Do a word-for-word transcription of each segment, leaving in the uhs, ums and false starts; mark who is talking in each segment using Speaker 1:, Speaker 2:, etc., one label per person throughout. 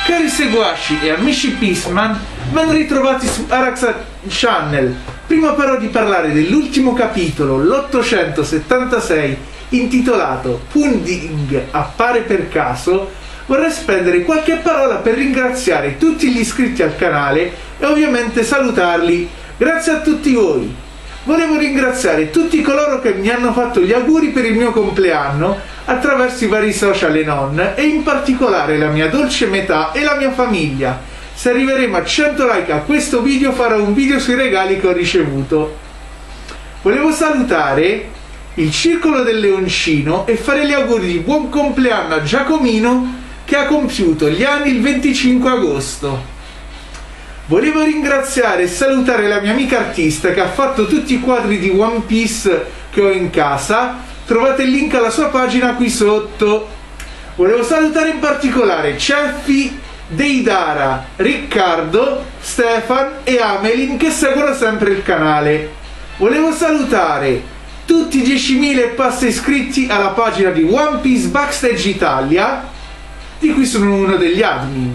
Speaker 1: Cari seguaci e amici Peaceman, ben ritrovati su Arax Channel. Prima però di parlare dell'ultimo capitolo, l'ottocentosettantasei, intitolato Pudding appare per caso, vorrei spendere qualche parola per ringraziare tutti gli iscritti al canale e ovviamente salutarli. Grazie a tutti voi. Volevo ringraziare tutti coloro che mi hanno fatto gli auguri per il mio compleanno attraverso i vari social e non, e in particolare la mia dolce metà e la mia famiglia. Se arriveremo a cento like a questo video farò un video sui regali che ho ricevuto. Volevo salutare il Circolo del Leoncino e fare gli auguri di buon compleanno a Giacomino che ha compiuto gli anni il venticinque agosto. Volevo ringraziare e salutare la mia amica artista che ha fatto tutti i quadri di One Piece che ho in casa. Trovate il link alla sua pagina qui sotto. Volevo salutare in particolare Ceffi, Deidara, Riccardo, Stefan e Amelin che seguono sempre il canale. Volevo salutare tutti i diecimila e passa iscritti alla pagina di One Piece Backstage Italia, di cui sono uno degli admin.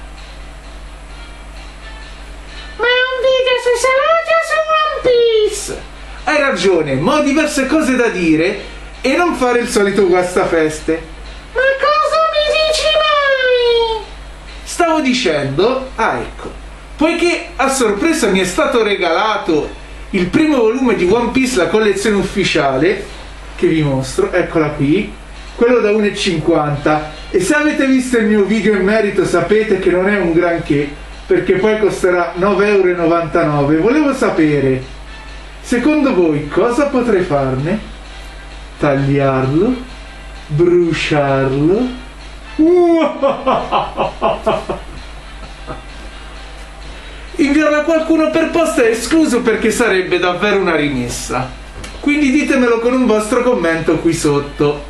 Speaker 2: Ma è un video sui saluti o su One Piece?
Speaker 1: Hai ragione, ma ho diverse cose da dire e non fare il solito guastafeste.
Speaker 2: Ma cosa mi dici mai?
Speaker 1: Stavo dicendo, ah ecco, poiché a sorpresa mi è stato regalato il primo volume di One Piece, la collezione ufficiale, che vi mostro, eccola qui, quello da uno e cinquanta, e se avete visto il mio video in merito sapete che non è un granché, perché poi costerà nove e novantanove euro. Volevo sapere, secondo voi cosa potrei farne? Tagliarlo? Bruciarlo? Inviarlo a qualcuno per posta è escluso perché sarebbe davvero una rimessa. Quindi ditemelo con un vostro commento qui sotto.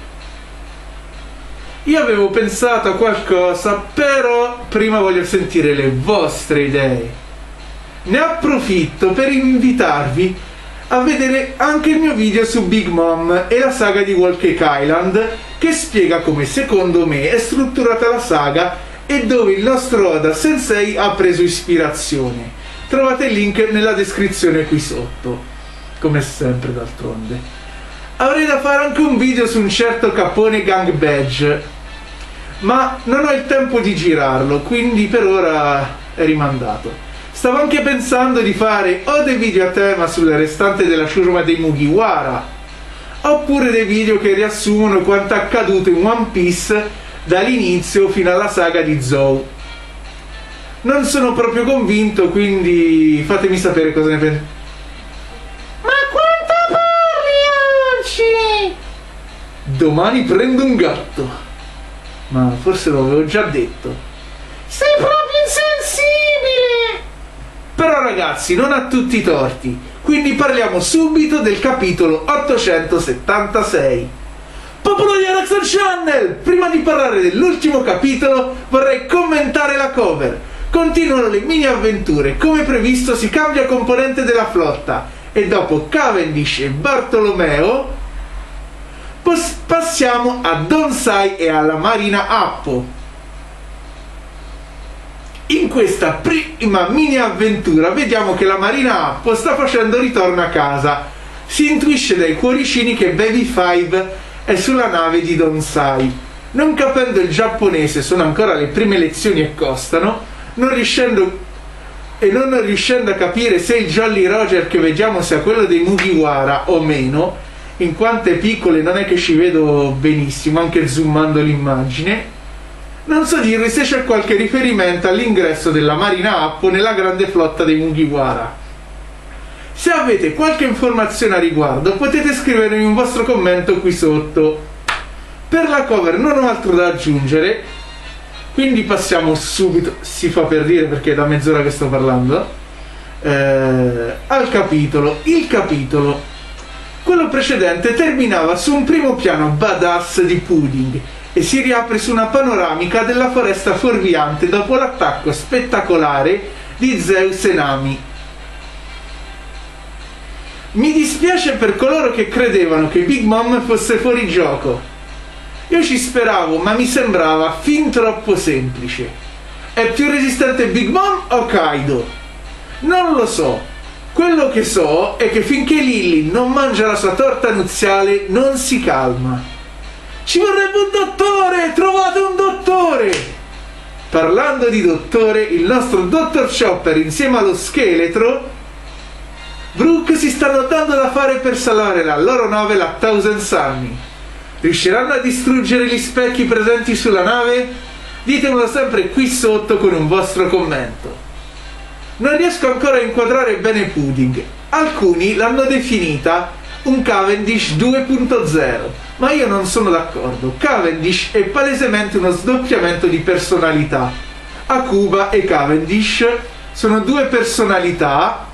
Speaker 1: Io avevo pensato a qualcosa, però prima voglio sentire le vostre idee. Ne approfitto per invitarvi a vedere anche il mio video su Big Mom e la saga di Whole Cake Island, che spiega come secondo me è strutturata la saga e dove il nostro Oda Sensei ha preso ispirazione. Trovate il link nella descrizione qui sotto, come sempre d'altronde. Avrei da fare anche un video su un certo Capone Gang Badge, ma non ho il tempo di girarlo, quindi per ora è rimandato. Stavo anche pensando di fare o dei video a tema sulle restanti della ciurma dei Mugiwara, oppure dei video che riassumono quanto accaduto in One Piece dall'inizio fino alla saga di Zou. Non sono proprio convinto, quindi fatemi sapere cosa ne pensate.
Speaker 2: Ma quanto parli oggi?
Speaker 1: Domani prendo un gatto. Ma forse lo avevo già detto.
Speaker 2: Sei proprio insensibile!
Speaker 1: Però ragazzi, non ha tutti i torti, quindi parliamo subito del capitolo ottocentosettantasei. Popolo di Arax Channel! Prima di parlare dell'ultimo capitolo vorrei commentare la cover. Continuano le mini avventure, come previsto si cambia componente della flotta e dopo Cavendish e Bartolomeo passiamo a Donsai e alla Marina Appo. In questa prima mini avventura vediamo che la Marina Appo sta facendo ritorno a casa. Si intuisce dai cuoricini che Baby Five è sulla nave di Donsai. Non capendo il giapponese, sono ancora le prime lezioni e costano, non riuscendo e non riuscendo a capire se il Jolly Roger che vediamo sia quello dei Mugiwara o meno, in quanto è piccolo e non è che ci vedo benissimo anche zoomando l'immagine. Non so dirvi se c'è qualche riferimento all'ingresso della Marina Appo nella grande flotta dei Mugiwara. Se avete qualche informazione a riguardo potete scrivermi un vostro commento qui sotto. Per la cover non ho altro da aggiungere, quindi passiamo subito, si fa per dire perché è da mezz'ora che sto parlando, eh, al capitolo. Il capitolo, quello precedente, terminava su un primo piano badass di Pudding e si riapre su una panoramica della foresta fuorviante dopo l'attacco spettacolare di Zeus e Nami. Mi dispiace per coloro che credevano che Big Mom fosse fuori gioco. Io ci speravo, ma mi sembrava fin troppo semplice. È più resistente Big Mom o Kaido? Non lo so. Quello che so è che finché Lily non mangia la sua torta nuziale non si calma. Ci vorrebbe un dottore! Trovate un dottore! Parlando di dottore, il nostro dottor Chopper insieme allo scheletro Brook si stanno dando da fare per salvare la loro nave, la Thousand Sunny. Riusciranno a distruggere gli specchi presenti sulla nave? Ditemelo sempre qui sotto con un vostro commento. Non riesco ancora a inquadrare bene Pudding. Alcuni l'hanno definita un Cavendish due punto zero, ma io non sono d'accordo. Cavendish è palesemente uno sdoppiamento di personalità. Akuba e Cavendish sono due personalità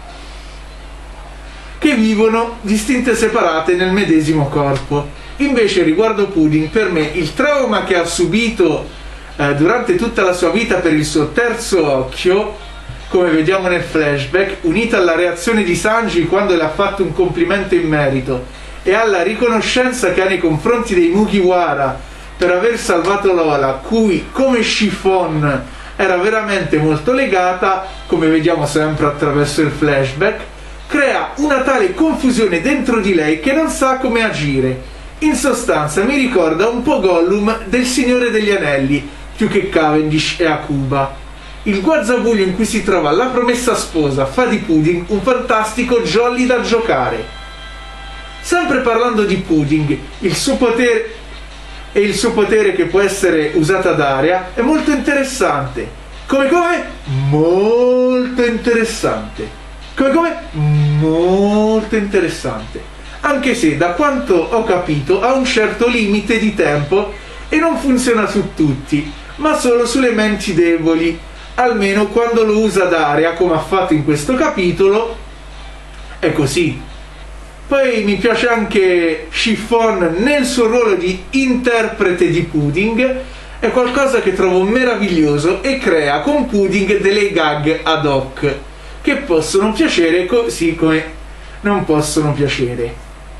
Speaker 1: che vivono distinte e separate nel medesimo corpo. Invece riguardo Pudding, per me il trauma che ha subito eh, durante tutta la sua vita per il suo terzo occhio, come vediamo nel flashback, unita alla reazione di Sanji quando le ha fatto un complimento in merito e alla riconoscenza che ha nei confronti dei Mugiwara per aver salvato Lola, a cui come Chiffon era veramente molto legata, come vediamo sempre attraverso il flashback, crea una tale confusione dentro di lei che non sa come agire. In sostanza mi ricorda un po' Gollum del Signore degli Anelli, più che Cavendish e Akuba. Il guazzabuglio in cui si trova la promessa sposa fa di Pudding un fantastico jolly da giocare. Sempre parlando di Pudding, il suo potere e il suo potere che può essere usato ad aria è molto interessante. Come come? Molto interessante. Come come? Molto interessante. Anche se, da quanto ho capito, ha un certo limite di tempo e non funziona su tutti, ma solo sulle menti deboli. Almeno quando lo usa d'aria, come ha fatto in questo capitolo, è così. Poi mi piace anche Chiffon nel suo ruolo di interprete di Pudding, è qualcosa che trovo meraviglioso e crea con Pudding delle gag ad hoc, che possono piacere così come non possono piacere.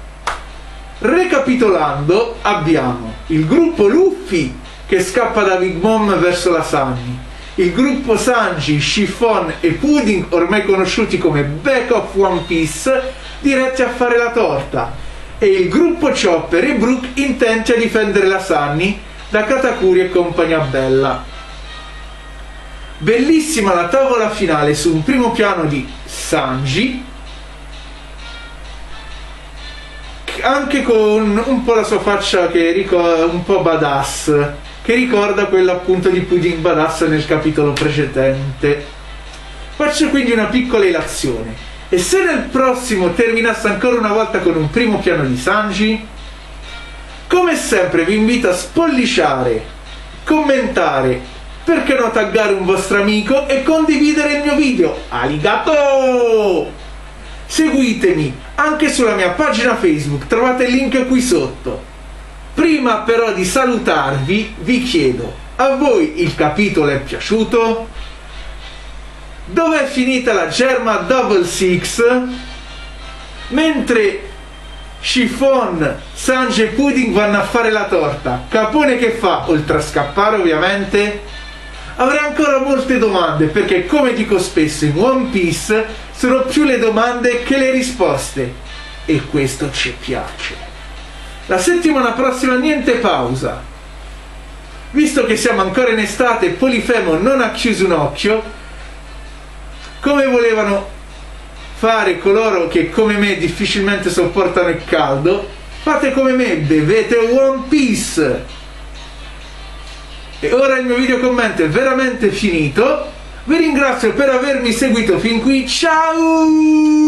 Speaker 1: Recapitolando, abbiamo il gruppo Luffy che scappa da Big Mom verso la Sunny, il gruppo Sanji, Chiffon e Pudding, ormai conosciuti come Back of One Piece, diretti a fare la torta, e il gruppo Chopper e Brook intenti a difendere la Sunny da Katakuri e compagnia bella. Bellissima la tavola finale su un primo piano di Sanji, anche con un po' la sua faccia che ricorda un po' badass, che ricorda quella appunto di Pudding badass nel capitolo precedente. Faccio quindi una piccola ilazione, e se nel prossimo terminasse ancora una volta con un primo piano di Sanji, come sempre vi invito a spolliciare, commentare, perché no taggare un vostro amico e condividere il mio video. Arigato! Seguitemi anche sulla mia pagina Facebook, trovate il link qui sotto. Prima però di salutarvi vi chiedo, a voi il capitolo è piaciuto? Dov'è finita la Germa Double Six? Mentre Chiffon, Sanji e Pudding vanno a fare la torta, Capone che fa, oltre a scappare ovviamente? Avrei ancora molte domande, perché come dico spesso in One Piece sono più le domande che le risposte, e questo ci piace. La settimana prossima niente pausa. Visto che siamo ancora in estate e Polifemo non ha chiuso un occhio, come volevano fare coloro che come me difficilmente sopportano il caldo, fate come me, bevete One Piece. E ora il mio video commento è veramente finito. Vi ringrazio per avermi seguito fin qui. Ciao!